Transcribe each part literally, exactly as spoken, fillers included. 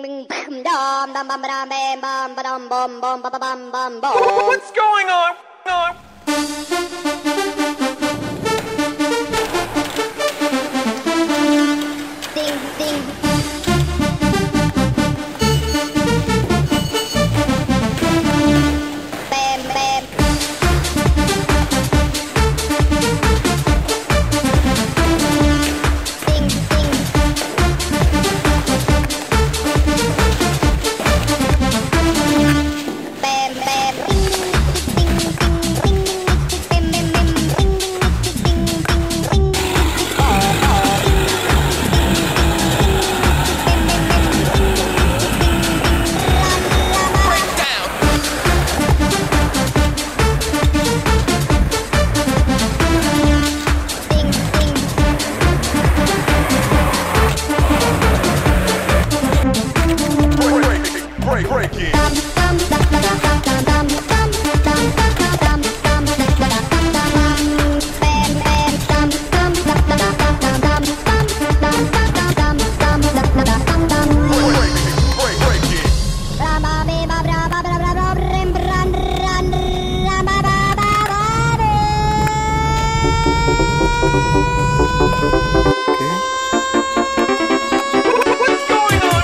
What's going on? Ding, ding. Bam, bam. Ding, ding. Bam, bam. Ding, ding, ding, ding, ding, ding, bam, bam, bam. Ding, ding, ding, ding, ding. Oh, oh. Break, break it. Break, break it. What's going on?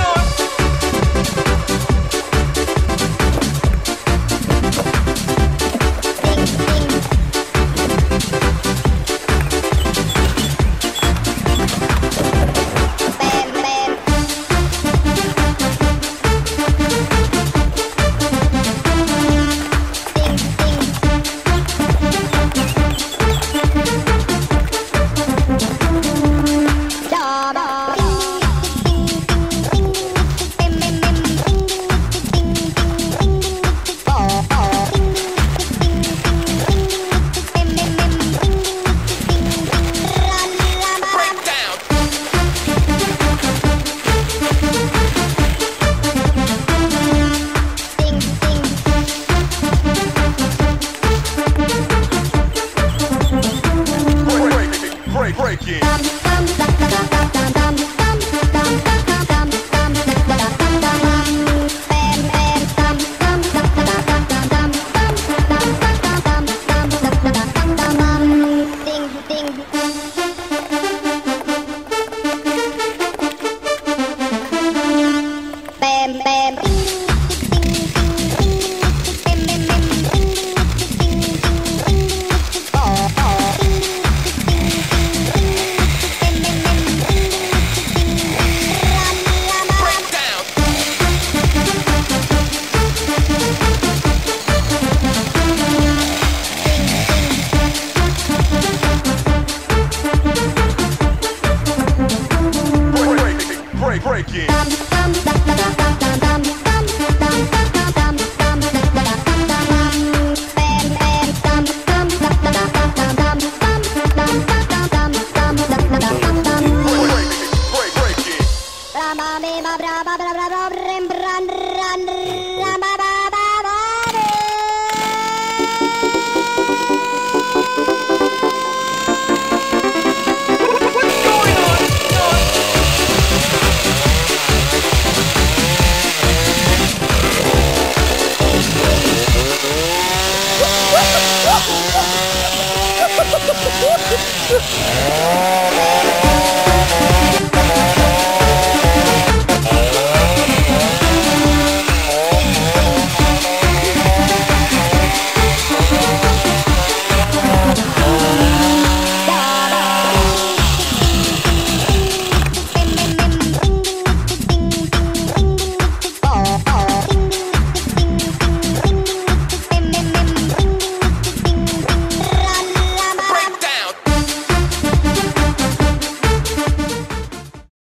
Break, break it. Bam, bam. Oh, oh. Break, break it. Break, break it. What's going on? Oh,